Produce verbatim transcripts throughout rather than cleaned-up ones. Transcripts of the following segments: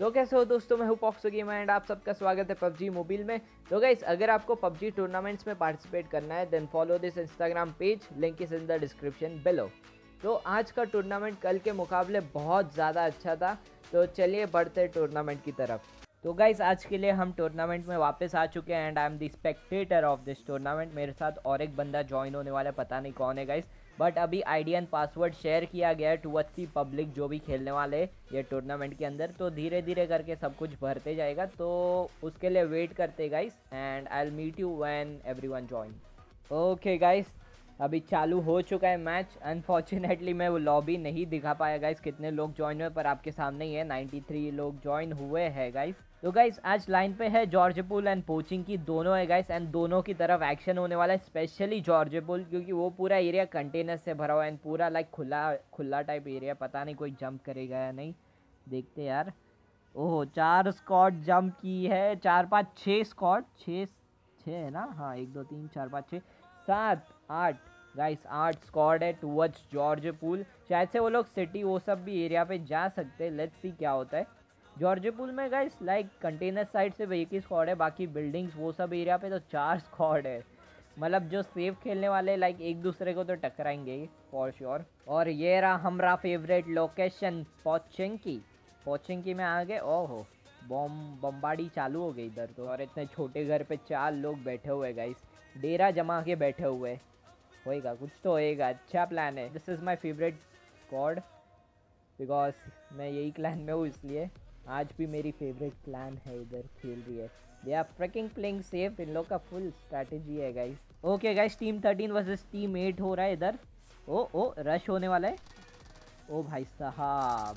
तो कैसे हो दोस्तों, मैं हूँ पॉक्सो गेमर एंड आप सबका स्वागत है पबजी मोबाइल में। तो गाइस, अगर आपको पबजी टूर्नामेंट्स में पार्टिसिपेट करना है then follow this Instagram page, link is in the description below. तो आज का टूर्नामेंट कल के मुकाबले बहुत ज़्यादा अच्छा था, तो चलिए बढ़ते टूर्नामेंट की तरफ। तो गाइस, आज के लिए हम टूर्नामेंट में वापस आ चुके हैं and I am the spectator of this tournament. मेरे साथ और एक बंदा ज्वाइन होने वाला है, पता नहीं कौन है गाइस, बट अभी आईडी एंड पासवर्ड शेयर किया गया है टुवर्ड्स दी पब्लिक जो भी खेलने वाले हैं ये टूर्नामेंट के अंदर। तो धीरे धीरे करके सब कुछ भरते जाएगा, तो उसके लिए वेट करते guys and I will meet you when everyone join. Okay guys, अभी चालू हो चुका है मैच। अनफॉर्चुनेटली मैं वो लॉबी नहीं दिखा पाया गाइस कितने लोग ज्वाइन हुए, पर आपके सामने ही है तिरानवे लोग ज्वाइन हुए हैं गाइस। तो गाइस, आज लाइन पे है जॉर्ज पुल एंड पोचिंग की, दोनों है गाइस एंड दोनों की तरफ एक्शन होने वाला है। स्पेशली जॉर्ज पुल, क्योंकि वो पूरा एरिया कंटेनर से भरा हुआ है एंड पूरा लाइक खुला खुला टाइप एरिया। पता नहीं कोई जंप करेगा या नहीं, देखते यार। ओह, चार स्क्वाड जंप की है, चार पाँच छः स्क्वाड, छः छः है ना, हाँ एक दो तीन चार पाँच छः सात आठ गाइस, आठ स्क्वाड है टूवर्ड्स जॉर्ज पूल। शायद से वो लोग सिटी वो सब भी एरिया पे जा सकते हैं, लेट्स सी क्या होता है। जॉर्ज पूल में गाइस लाइक कंटेनर साइड से एक ही स्क्वाड है, बाकी बिल्डिंग्स वो सब एरिया पे तो चार स्क्वाड है। मतलब जो सेफ खेलने वाले लाइक एक दूसरे को तो टकराएंगे फॉर श्योर। और ये रहा हमारा फेवरेट लोकेशन पोचिंकी। पोचिंकी में आ गए। ओहो, बॉम्ब बम्बाड़ी चालू हो गई इधर तो। और इतने छोटे घर पे चार लोग बैठे हुए गाइस, डेरा जमा के बैठे हुए। होएगा कुछ तो होएगा, अच्छा प्लान है। This is my favourite squad because मैं यही क्लैन में हूँ, इसलिए आज भी मेरी फेवरेट क्लैन है इधर खेल रही है। They are freaking playing safe, इन लोग का फुल स्ट्रैटेजी है guys. Okay guys, team thirteen versus team eight हो रहा है इधर। ओ ओ रश होने वाला है। ओ भाई साहब,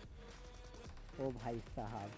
ओ भाई साहब,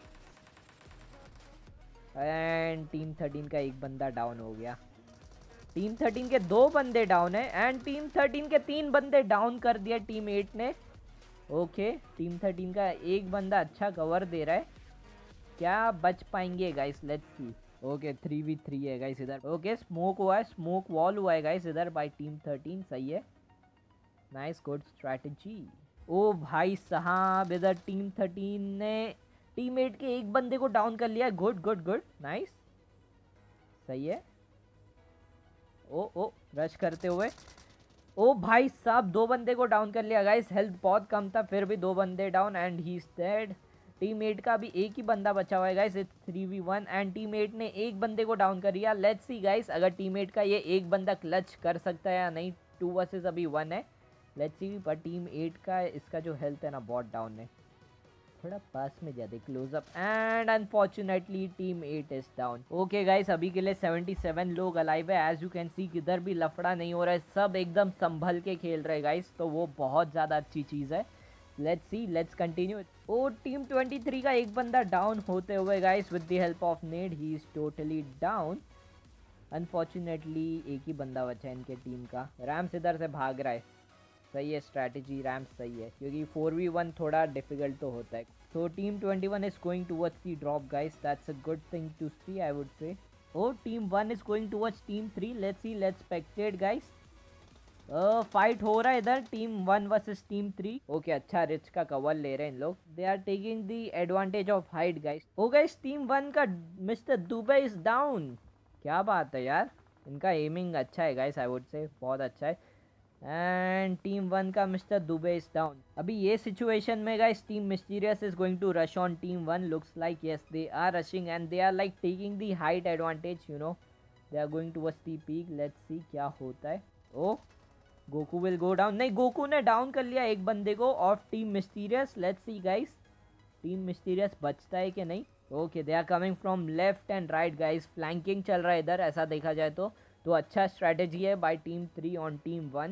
एंड टीम थर्टीन का एक बंदा डाउन हो गया। टीम थर्टीन के दो बंदे डाउन है एंड टीम थर्टीन के तीन बंदे डाउन कर दिया टीम एट ने। ओके, टीम थर्टीन का एक बंदा अच्छा कवर दे रहा है, क्या बच पाएंगे guys, let's see. Okay, three v three है गाइस इधर। ओके, स्मोक हुआ है, स्मोक वॉल हुआ है गाइस इधर बाय टीम थर्टीन, सही है, नाइस गुड स्ट्रैटेजी। ओ भाई साहब, इधर टीम थर्टीन ने टीम एट के एक बंदे को डाउन कर लिया, गुड गुड गुड, नाइस, सही है। ओ ओ रश करते हुए, ओ भाई साहब, दो बंदे को डाउन कर लिया गाइस। हेल्थ बहुत कम था, फिर भी दो बंदे down and he is dead. Team eight का भी एक ही बंदा बचा हुआ है guys, it's three v one and team eight ने एक बंदे को डाउन कर दिया। लेट्स सी गाइस, अगर टीम एट का ये एक बंदा क्लच कर सकता है या नहीं। टू वर्सेस अभी वन है, लेट्स सी। पर टीम एट का इसका जो हेल्थ है ना बहुत डाउन है, थोड़ा पास में ज्यादा close up and unfortunately team eight is down. Okay guys, अभी के लिए सतहत्तर लोग अलाइव है। एज यू कैन सी किधर भी लफड़ा नहीं हो रहा है, सब एकदम संभल के खेल रहे गाइस, तो वो बहुत ज़्यादा अच्छी चीज़ है। Let's see, let's continue. ओ, टीम तेईस का एक बंदा डाउन होते हुए guys with the help of Ned, he is totally down. Unfortunately एक ही बंदा बचा है इनके टीम का। रैम्स इधर से भाग रहा है, सही है स्ट्रैटेजी, रैम्प सही है, क्योंकि फोर वी वन थोड़ा डिफिकल्ट तो होता है। So team twenty one is going towards the drop guys, that's a good thing to see I would say. ओ, team one is going towards team three, let's see, let's spectate guys. Fight हो रहा है इधर, team one versus team three. Okay, अच्छा ridge का cover ले रहे हैं इन लोग, they are taking the advantage of height guys. ओ गाइस, टीम वन का मिस्टर दुबे इज डाउन, क्या बात है यार, इनका एमिंग अच्छा है गाइस, आई वुड से बहुत अच्छा है। एंड टीम वन का मिस्टर दुबे इज डाउन। अभी ये सिचुएशन में guys team mysterious is going to rush on team one, looks like yes they are rushing and they are like taking the height advantage, you know, they are going towards the peak. Let's see क्या होता है। ओ, Goku will go down, नहीं Goku ने down कर लिया एक बंदे को of team mysterious. Let's see guys, team mysterious बचता है कि नहीं। Okay, they are coming from left and right guys, flanking चल रहा है इधर, ऐसा देखा जाए तो तो अच्छा स्ट्रैटेजी है by team three on team one.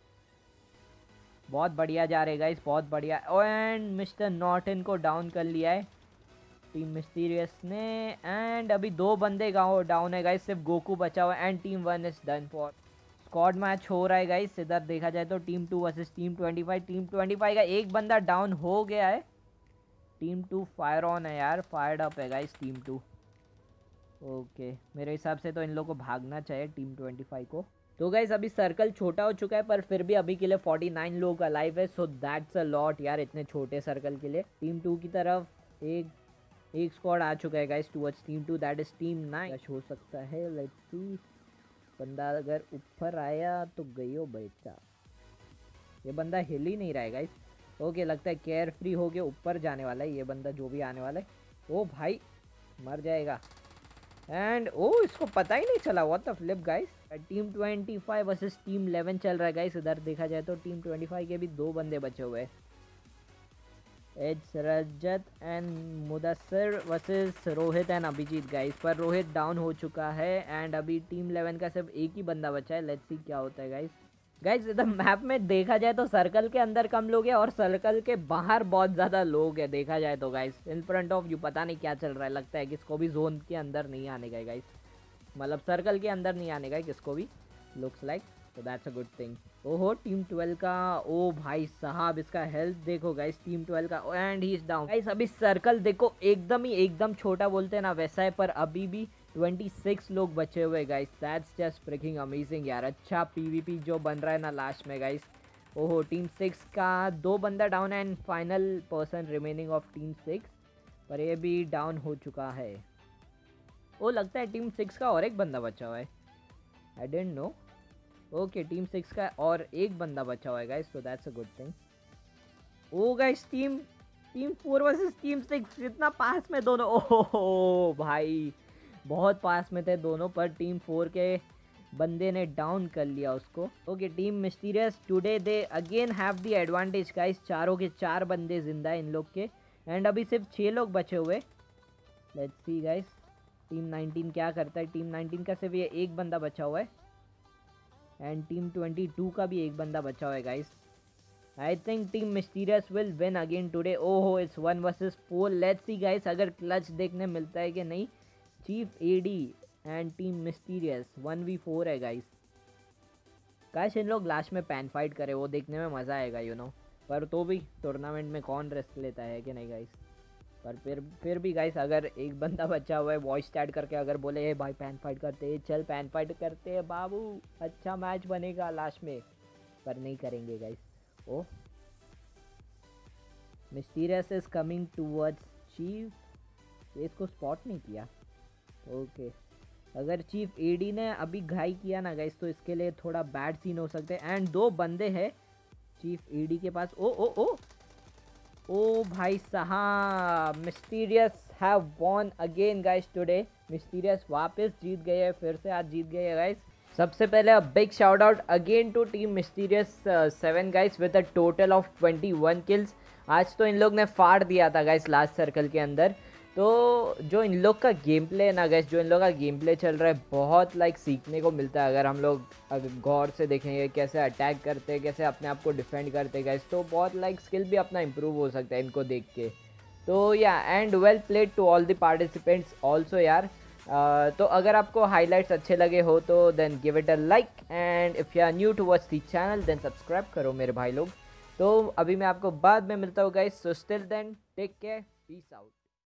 बहुत बढ़िया जा रहे गाइस, बहुत बढ़िया। एंड मिस्टर नॉर्टन को डाउन कर लिया है टीम मिस्टीरियस ने। एंड अभी दो बंदे गाँव डाउन है गाइस, सिर्फ गोकू बचा हुआ है and team one is done for. Squad match हो रहा है गाइस इधर, देखा जाए तो team two versus team twenty five. Team twenty five का एक बंदा डाउन हो गया है, टीम टू फायर ऑन है यार, फायर्ड अप है गाइस टीम टू। ओके, मेरे हिसाब से तो इन लोगों को भागना चाहिए टीम ट्वेंटी फाइव को। तो गाइस, अभी सर्कल छोटा हो चुका है, पर फिर भी अभी के लिए उनचास लोग अलाइव है, सो दैट्स अ लॉट यार, इतने छोटे सर्कल के लिए। टीम टू की तरफ एक एक स्क्वाड आ चुका है guys towards team two, that is team nine. हो सकता है, लेट्स सी। बंदा अगर ऊपर आया तो गयो बेटा। ये बंदा हिल ही नहीं रहा है गाइस। ओके, लगता है केयर फ्री हो के ऊपर जाने वाला है ये बंदा, जो भी आने वाला है। ओ भाई मर जाएगा। एंड ओ इसको पता ही नहीं चला, what the flip guys. Team twenty five versus team eleven चल रहा है गाइस। इधर देखा जाए तो टीम ट्वेंटी फाइव के भी दो बंदे बचे हुए हैं। As Rajat and Mudassir versus Rohit and Abhijeet guys. पर रोहित डाउन हो चुका है एंड अभी टीम इलेवन का सिर्फ एक ही बंदा बचा है। लेट्स सी क्या होता है गाइस। गाइस इधर मैप में देखा जाए तो सर्कल के अंदर कम लोग हैं और सर्कल के बाहर बहुत ज़्यादा लोग हैं देखा जाए तो guys. In front of you पता नहीं क्या चल रहा है, लगता है किसको भी जोन के अंदर नहीं आने का गाइस, मतलब सर्कल के अंदर नहीं आने का किसको भी, लुक्स लाइक। तो दैट्स अ गुड थिंग। ओहो टीम ट्वेल्व का, ओ भाई साहब इसका हेल्थ देखो गाइस टीम ट्वेल्व का, and he is down guys. अभी सर्कल देखो एकदम ही एकदम छोटा बोलते हैं ना वैसा है, पर अभी भी छब्बीस लोग बचे हुए guys. That's just freaking amazing यार। अच्छा पीवीपी जो बन रहा है ना लास्ट में गाइस। ओहो टीम सिक्स का दो बंदा down and final person remaining of team six, पर ये भी डाउन हो चुका है। ओ लगता है टीम सिक्स का और एक बंदा बचा हुआ है, I don't know. Okay team six का और एक बंदा बचा हुआ है guys, so that's a good thing. ओ guys team team four versus team six, इतना पास में दोनों। ओहो भाई बहुत पास में थे दोनों, पर टीम फोर के बंदे ने डाउन कर लिया उसको। Okay team mysterious today they again have the advantage guys. चारों के चार बंदे जिंदा है इन लोग के, एंड अभी सिर्फ छः लोग बचे हुए। Let's see guys team nineteen क्या करता है। टीम नाइनटीन का सिर्फ ये एक बंदा बचा हुआ है एंड टीम ट्वेंटी टू का भी एक बंदा बचा हुआ है guys. I think team mysterious will win again today. ओहो it's one versus four. Let's see guys अगर क्लच देखने मिलता है कि नहीं। Chief Eddie and team mysterious one v four है गाइस। काश इन लोग लास्ट में पैन फाइट करे, वो देखने में मज़ा आएगा यू नो। पर तो भी टूर्नामेंट में कौन रिस्क लेता है कि नहीं गाइस। पर फिर फिर भी गाइस अगर एक बंदा बचा हुआ है वॉइस चैट करके अगर बोले हे भाई पैन फाइट करते हैं, चल पैन फाइट करते हैं बाबू, अच्छा मैच बनेगा लास्ट में, पर नहीं करेंगे गाइस। ओ mysterious is coming towards chief, इसको स्पॉट नहीं किया। Okay okay. अगर चीफ एडी ने अभी घाई किया ना गाइस तो इसके लिए थोड़ा बैड सीन हो सकते हैं। एंड दो बंदे हैं चीफ एडी के पास। ओ ओ ओ ओ भाई साहब mysterious have won again guys today. Mysterious वापस जीत गए हैं, फिर से आज जीत गए हैं गाइस। सबसे पहले a big shout out again to team mysterious seven guys with a total of twenty one kills. आज तो इन लोग ने फाड़ दिया था गाइस लास्ट सर्कल के अंदर। तो जो इन लोग का गेम प्ले है ना गाइस, जो इन लोग का गेम प्ले चल रहा है बहुत लाइक सीखने को मिलता है। अगर हम लोग अगर गौर से देखेंगे कैसे अटैक करते हैं, कैसे अपने आप को डिफेंड करते हैं गाइस, तो बहुत लाइक स्किल भी अपना इम्प्रूव हो सकता है इनको देख के। तो yeah and well played to all the participants also यार। uh, तो अगर आपको हाईलाइट्स अच्छे लगे हो तो then give it a like, and if you are new to watch the channel then subscribe करो मेरे भाई लोग। तो अभी मैं आपको बाद में मिलता हूँ guys, so still then take care, peace out.